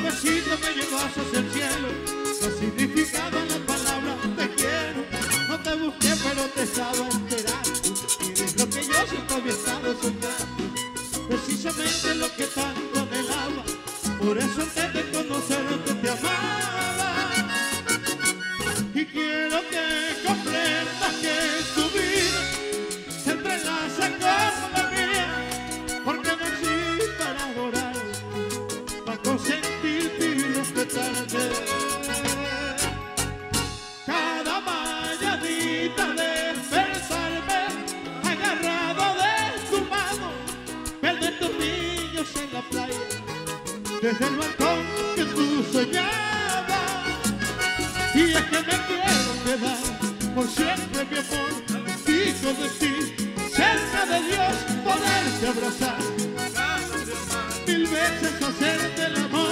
besito me llevas hacia el cielo, lo significado en la palabra te quiero. No te busqué pero te estaba esperando, eres lo que yo siempre había estado soñando, precisamente lo que tanto anhelaba. Por eso antes de conocerte te amaba. Y quiero que comprendas que tu vida se entrelaza con la mía, porque nací para adorar, para consentirte y respetarte. Cada mañanita despertarme agarrado de tu mano, perder tus niños en la playa, desde el balcón que tú soñabas. Y es que me quiero quedar por siempre, mi amor, contigo de ti, cerca de Dios, poderte abrazar, mil veces hacerte el amor.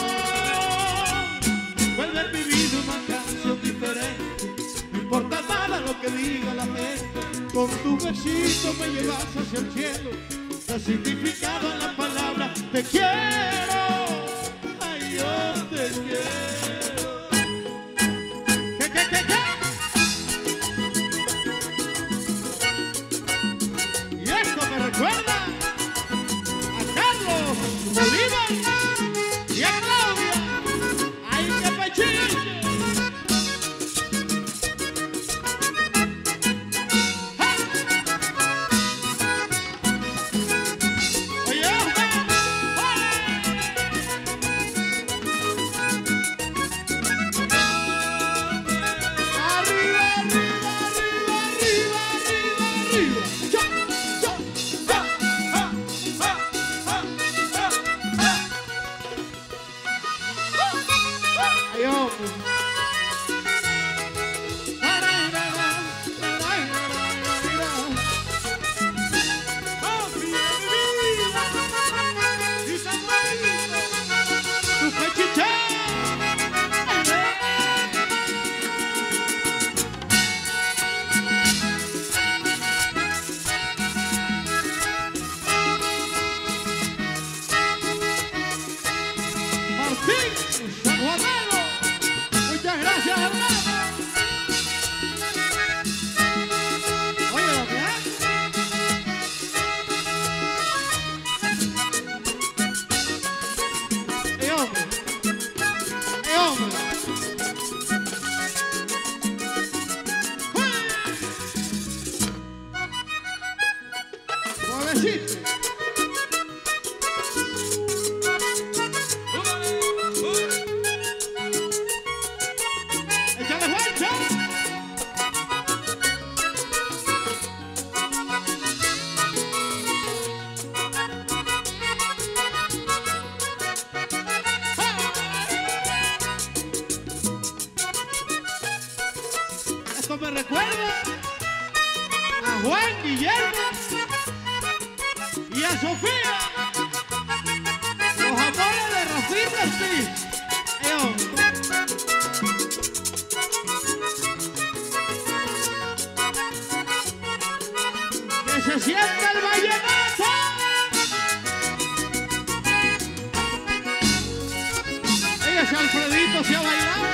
Vuelve a mi vida una canción diferente, no importa nada lo que diga la gente. Con tu besito me llevas hacia el cielo, el significado en la palabra te quiero. Ay, yo te quiero. Y esto me recuerda a Carlos Bolívar y a Claudia. ¡Ay, qué pechillo! Muchas gracias, hermano. Oye, hombre. Suavecito. Esto me recuerda a Juan Guillermo y a Sofía, los amores de Rafita Ortiz. Que se sienta el vallenato. Ese Alfredito se ha bailado.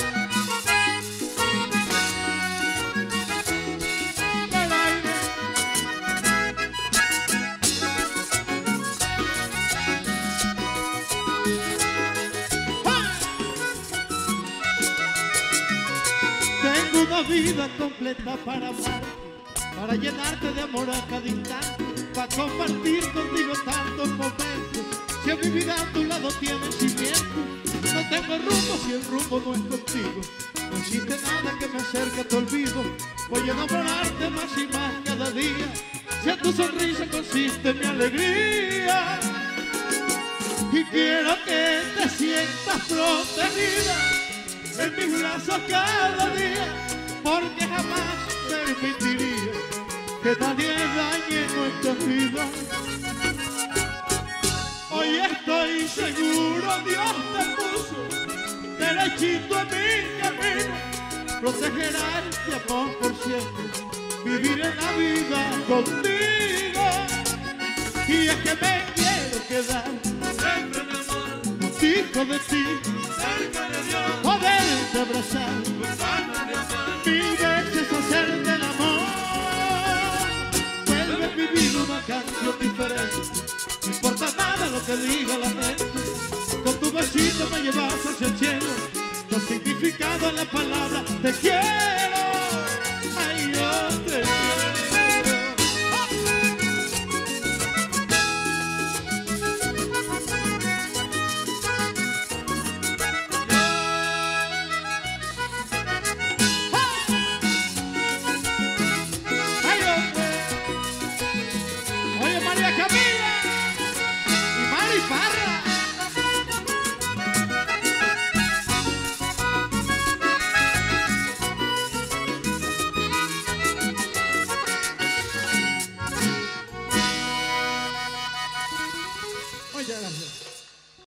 Tengo una vida completa para amarte, para llenarte de amor a cada instante, para compartir contigo tantos momentos. Si en mi vida a tu lado tienes cimiento, no tengo rumbo si el rumbo no es contigo. No existe nada que me acerque a tu olvido. Voy a enamorarte más y más cada día. Si en tu sonrisa consiste mi alegría. Y quiero que te sientas protegida en mis brazos cada día, porque jamás permitiría que nadie dañe nuestra vida. Hoy estoy seguro, Dios te puso derechito en mi camino. Protegerá este amor por siempre, vivir en la vida contigo. Y es que me quiero quedar siempre, mi amor, contigo suplico de ti, cerca de Dios, poderte abrazar, gozando de amar. mil veces hacerte el amor. Vuelve a vivir una canción diferente, no importa nada lo que diga la mente. Con tu besito me llevas hacia el cielo, lo significado en la palabra te quiero.